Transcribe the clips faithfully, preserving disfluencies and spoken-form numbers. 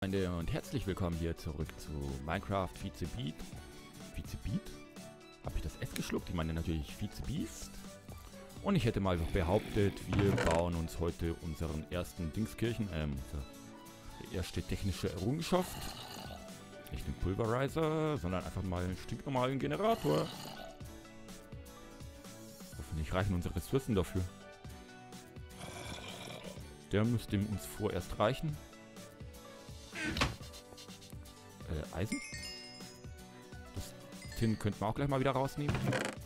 Freunde und herzlich willkommen hier zurück zu Minecraft Vizebeat. Vizebeat? Habe ich das S geschluckt? Ich meine natürlich Vizebeast. Und ich hätte mal behauptet, wir bauen uns heute unseren ersten Dingskirchen, ähm, unsere erste technische Errungenschaft. Nicht den Pulverizer, sondern einfach mal einen stinknormalen Generator. Hoffentlich reichen unsere Ressourcen dafür. Der müsste uns vorerst reichen. Äh, Eisen? Das Tin könnten wir auch gleich mal wieder rausnehmen.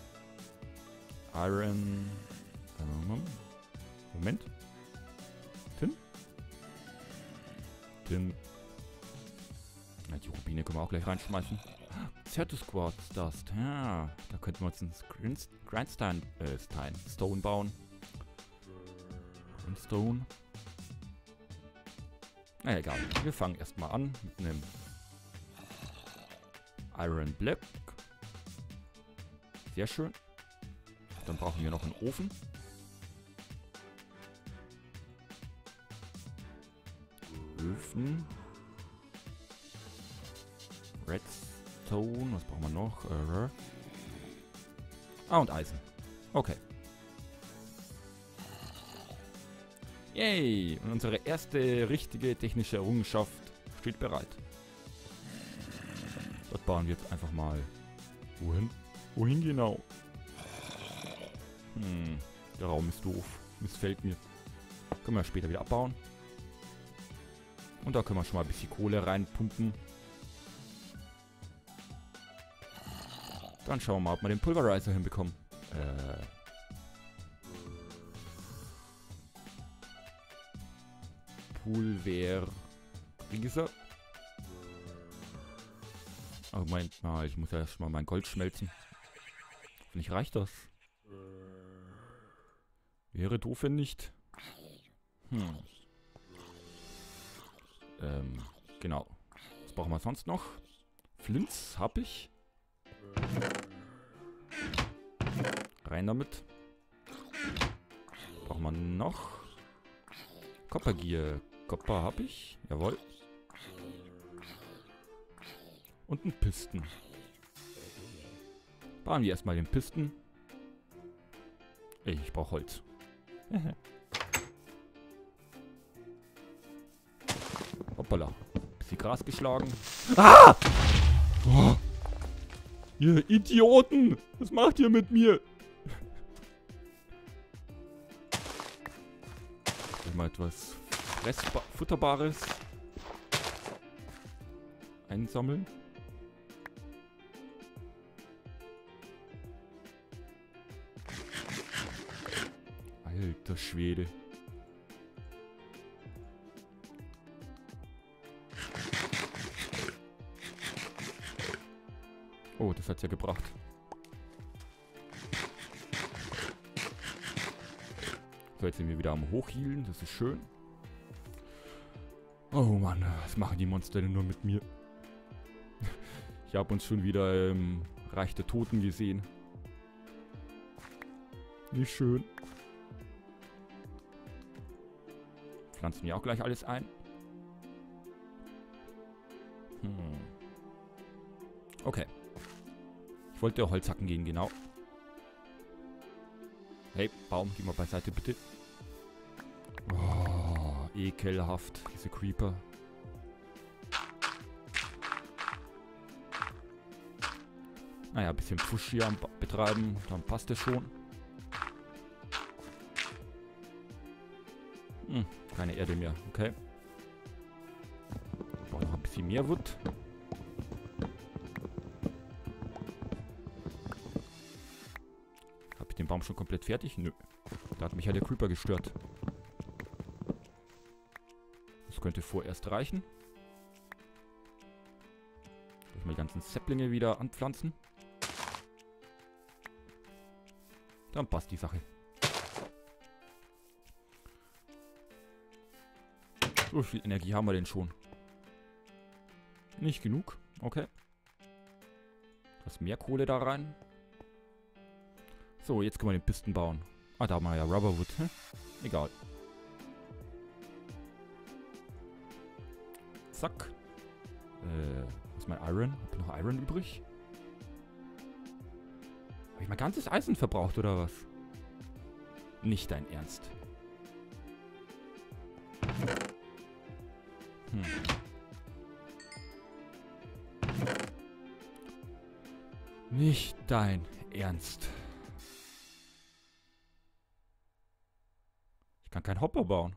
Iron. Ähm, Moment. Tin? Tin. Na, die Rubine können wir auch gleich reinschmeißen. Certus Quartz Dust. Ja, da könnten wir uns einen Grind Grindstone äh, Stein, Stone bauen. Grindstone. Na egal, wir fangen erstmal an mit einem Iron Black. Sehr schön. Dann brauchen wir noch einen Ofen. Öfen. Redstone. Was brauchen wir noch? Äh, ah, und Eisen. Okay. Yay! Und unsere erste richtige technische Errungenschaft steht bereit. Dort bauen wir jetzt einfach mal. Wohin? Wohin genau? Hm, der Raum ist doof. Missfällt mir. Können wir später wieder abbauen. Und da können wir schon mal ein bisschen Kohle reinpumpen. Dann schauen wir mal, ob wir den Pulverizer hinbekommen. Äh. Pulverizer. Oh, Moment mal, ich muss ja erst mal mein Gold schmelzen. Hoffentlich reicht das. Wäre doof, wenn nicht. Hm. Ähm, genau. Was brauchen wir sonst noch? Flints habe ich. Rein damit. Brauchen wir noch? Coppergear. Copper habe ich. Jawohl. Und einen Pisten. Bauen wir erstmal den Pisten. Ich brauche Holz. Hoppala. Bisschen Gras geschlagen. Ah! Oh. Ihr Idioten! Was macht ihr mit mir? Ich mal etwas Fressba- Futterbares einsammeln. Alter Schwede. Oh, das hat's ja gebracht. So, jetzt sind wir wieder am Hochhealen. Das ist schön. Oh Mann, was machen die Monster denn nur mit mir? Ich habe uns schon wieder im Reich der Toten gesehen. Nicht schön. Pflanzen wir auch gleich alles ein. Hm. Okay. Ich wollte Holz hacken gehen, genau. Hey, Baum, geh mal beiseite, bitte. Oh, ekelhaft, diese Creeper. Naja, ein bisschen Pfusch hier am ba- betreiben, dann passt es schon. Hm, keine Erde mehr, okay. Ich brauche noch ein bisschen mehr Wood. Habe ich den Baum schon komplett fertig? Nö. Da hat mich ja der Creeper gestört. Das könnte vorerst reichen. Ich mal die ganzen Säpplinge wieder anpflanzen. Dann passt die Sache. So viel Energie haben wir denn schon? Nicht genug. Okay. Etwas mehr Kohle da rein. So, jetzt können wir den Pisten bauen. Ah, da haben wir ja Rubberwood. Hm? Egal. Zack. Äh, was ist mein Iron? Hab ich noch Iron übrig? Habe ich mein ganzes Eisen verbraucht, oder was? Nicht dein Ernst. Hm. Nicht dein Ernst. Ich kann keinen Hopper bauen.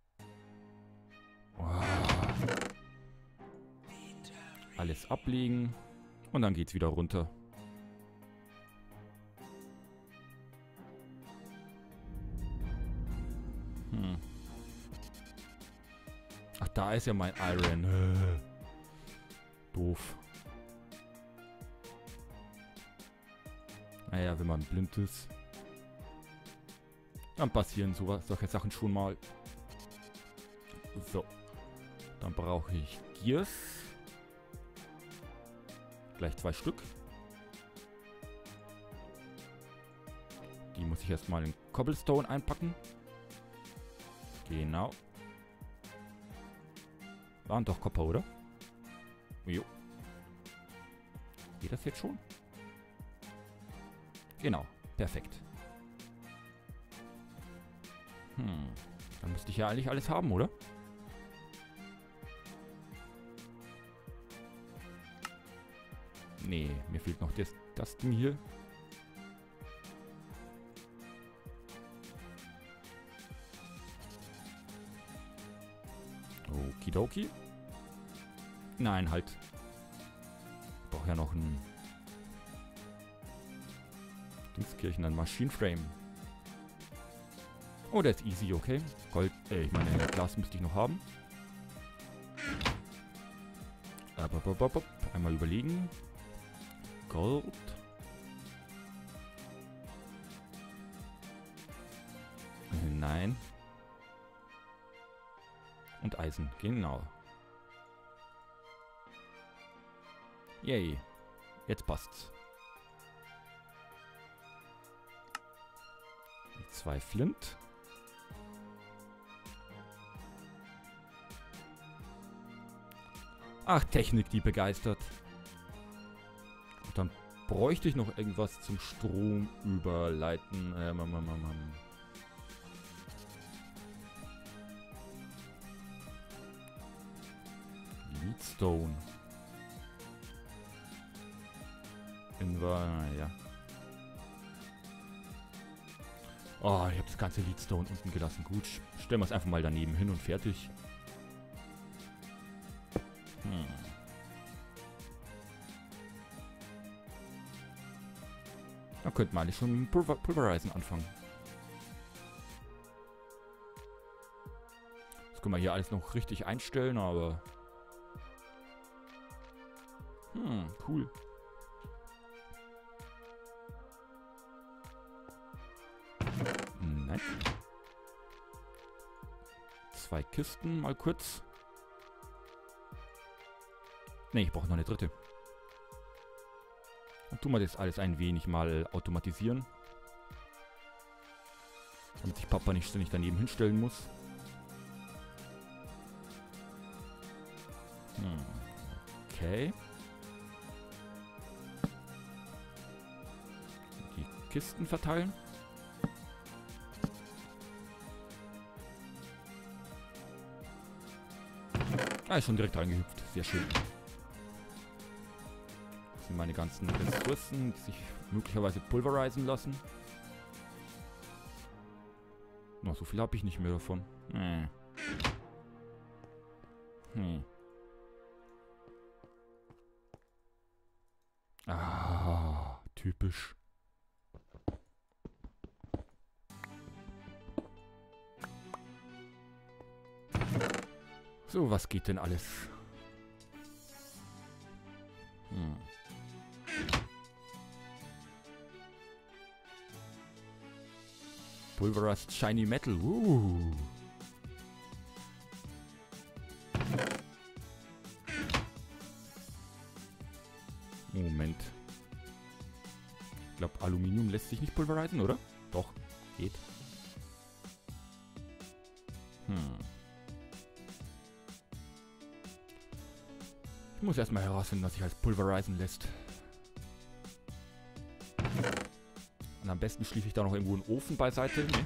Oh. Alles ablegen. Und dann geht's wieder runter. Hm. Ach, da ist ja mein Iron. Äh. Doof. Naja, wenn man blind ist, dann passieren sowas, solche Sachen schon mal. So. Dann brauche ich Gears. Gleich zwei Stück. Die muss ich erstmal in Cobblestone einpacken. Genau. Waren doch Copper, oder? Jo. Geht das jetzt schon? Genau. Perfekt. Hm. Dann müsste ich ja eigentlich alles haben, oder? Nee, mir fehlt noch das, das Ding hier. Okidoki. Nein, halt. Ich brauche ja noch ein Dingskirchen, ein Maschinenframe. Oh, der ist easy, okay. Gold, äh, ich meine, Glas müsste ich noch haben. Einmal überlegen. Gold. Nein. Und Eisen, genau. Yay. Jetzt passt's. Die zwei Flint. Ach, Technik, die begeistert. Und dann bräuchte ich noch irgendwas zum Strom überleiten. Äh, mam, mam, mam, mam. Leadstone. Inver, ja. Oh, ich habe das ganze Leadstone unten gelassen. Gut, stellen wir es einfach mal daneben hin und fertig. Hm. Da könnte man eigentlich schon mit Pulver Pulverisen anfangen. Das können wir hier alles noch richtig einstellen, aber... Hm, cool. Nein. Zwei Kisten, mal kurz. Ne, ich brauche noch eine dritte. Dann tun wir das alles ein wenig mal automatisieren. Damit sich Papa nicht ständig daneben hinstellen muss. Hm. Okay. Die Kisten verteilen. Ah, ist schon direkt reingehüpft. Sehr schön. Das sind meine ganzen Ressourcen, die sich möglicherweise pulverisieren lassen. Na, so viel habe ich nicht mehr davon. Äh. Hm. Ah, typisch. So, was geht denn alles? Hm. Pulverized Shiny Metal. Uh. Moment. Ich glaube, Aluminium lässt sich nicht pulverisieren, oder? Doch, geht. Hm. Ich muss erstmal herausfinden, was sich als pulverisieren lässt. Und am besten schließe ich da noch irgendwo einen Ofen beiseite. Nee.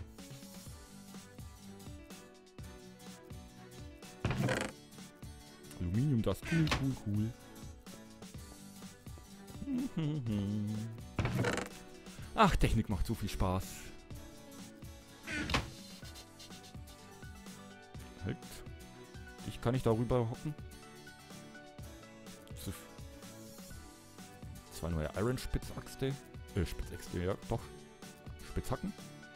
Aluminium, das ist cool, cool, cool. Ach, Technik macht so viel Spaß. Halt. Ich kann nicht darüber hocken. Zwei neue Iron Spitzaxte. Äh, Spitzaxte, ja, doch. Spitzhacken.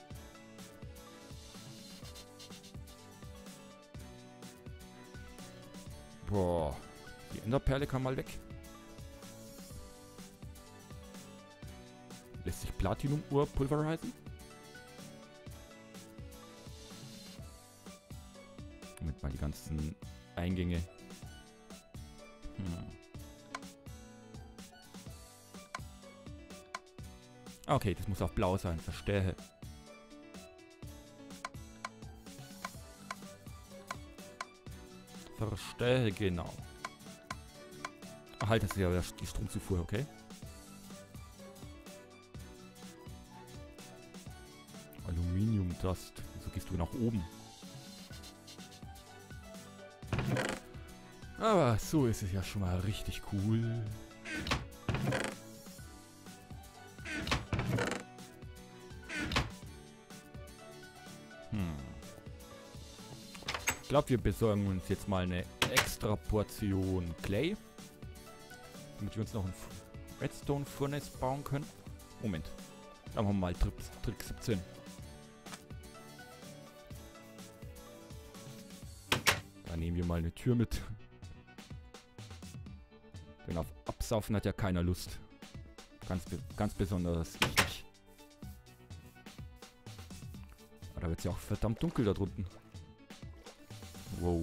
Boah. Die Enderperle kann mal weg. Lässt sich Platinum-Uhr pulverisieren? Damit mal die ganzen Eingänge. Hm. Okay, das muss auf blau sein, verstehe. Verstehe, genau. Ach, halt, das ist ja die Stromzufuhr, okay? Aluminium Dust. Wieso gehst du nach oben? Aber so ist es ja schon mal richtig cool. Hm. Ich glaube, wir besorgen uns jetzt mal eine extra Portion Clay. Damit wir uns noch ein Redstone Furnace bauen können. Moment. Da machen wir mal Trick, Trick siebzehn. Da nehmen wir mal eine Tür mit. Denn auf Absaufen hat ja keiner Lust. Ganz, ganz besonders ich nicht. Aber da wird es ja auch verdammt dunkel da drunten. Wow.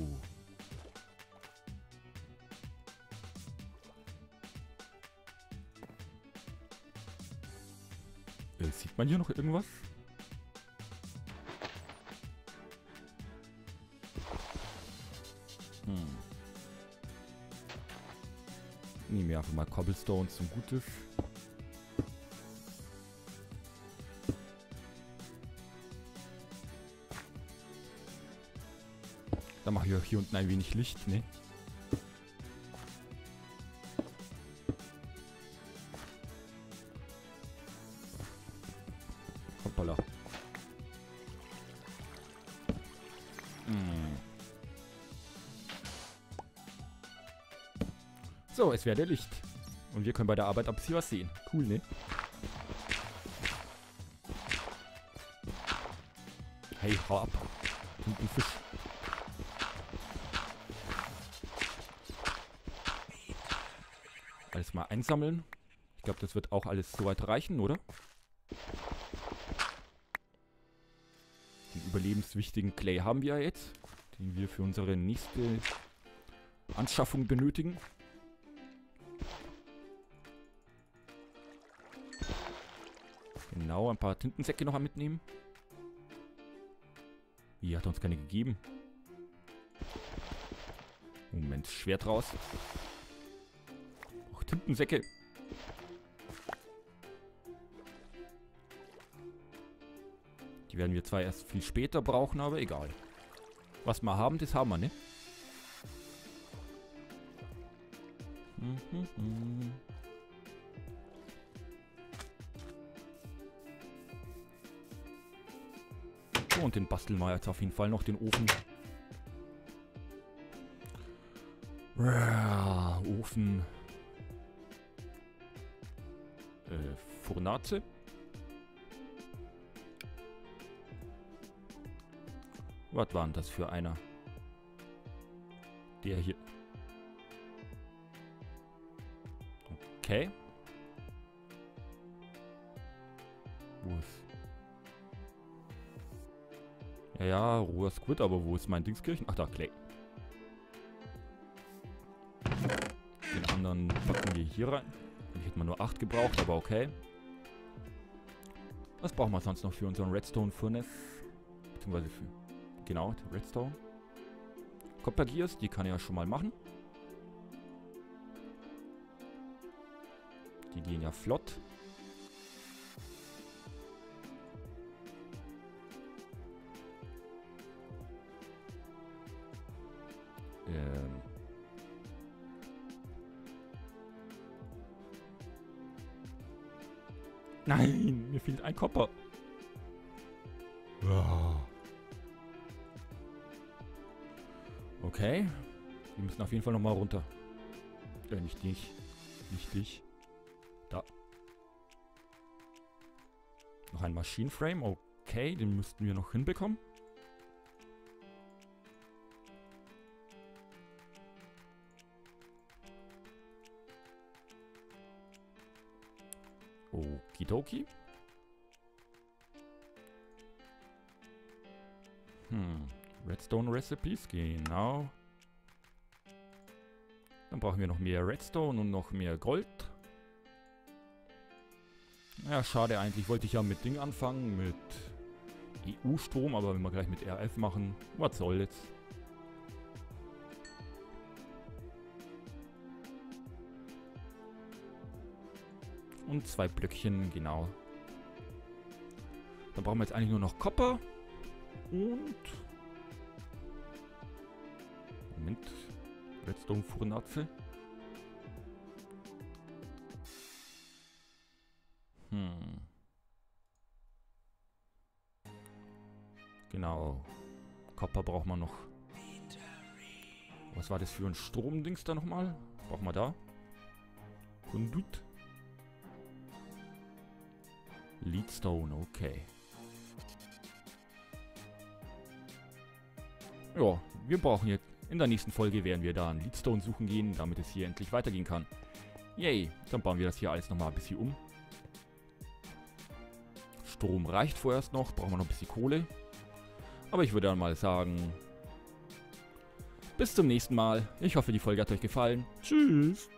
Äh, sieht man hier noch irgendwas? Hm. Nehmen wir einfach mal Cobblestone zum Gutes. Dann mache ich auch hier unten ein wenig Licht, ne? Hoppala. Hm. So, es werde Licht. Und wir können bei der Arbeit ab hier was sehen. Cool, ne? Hey, hau ab. Und ein Fisch. Alles mal einsammeln. Ich glaube, das wird auch alles soweit reichen, oder? Den überlebenswichtigen Clay haben wir ja jetzt, den wir für unsere nächste Anschaffung benötigen. Genau, ein paar Tintensäcke noch mitnehmen. Wie, hat uns keine gegeben? Moment, Schwert raus. Och, Tintensäcke. Die werden wir zwar erst viel später brauchen, aber egal. Was wir haben, das haben wir, ne? Mhm. So, und den basteln wir jetzt auf jeden Fall noch, den Ofen. Ja, Ofen. Äh, Fornace. Was war denn das für einer? Der hier. Okay. Wo ist... Ja, ja, roher Squid, aber wo ist mein Dingskirchen? Ach, da, Clay. Den anderen packen wir hier rein. Ich hätte mal nur acht gebraucht, aber okay. Was brauchen wir sonst noch für unseren Redstone Furnace? Beziehungsweise für... Genau, Redstone. Copper Gears, die kann ich ja schon mal machen. Die gehen ja flott. Ähm. Nein, mir fehlt ein Kopper. Okay. Wir müssen auf jeden Fall nochmal runter. Äh, nicht dich. Nicht dich. Da. Noch ein Maschinenframe. Okay, den müssten wir noch hinbekommen. Okidoki. Hm. Redstone Recipes, genau. Dann brauchen wir noch mehr Redstone und noch mehr Gold. Ja, schade eigentlich. Wollte ich ja mit Ding anfangen, mit E U-Strom, aber wenn wir gleich mit R F machen, was soll's. Und zwei Blöckchen, genau. Dann brauchen wir jetzt eigentlich nur noch Copper. Und... Moment. Redstone Furnapfel. Hm. Genau. Copper braucht man noch. Was war das für ein Stromdings da nochmal? Brauchen wir da? Conduit. Leadstone, okay. Ja, wir brauchen jetzt... In der nächsten Folge werden wir da einen Leadstone suchen gehen, damit es hier endlich weitergehen kann. Yay, dann bauen wir das hier alles nochmal ein bisschen um. Strom reicht vorerst noch, brauchen wir noch ein bisschen Kohle. Aber ich würde dann mal sagen, bis zum nächsten Mal. Ich hoffe, die Folge hat euch gefallen. Tschüss.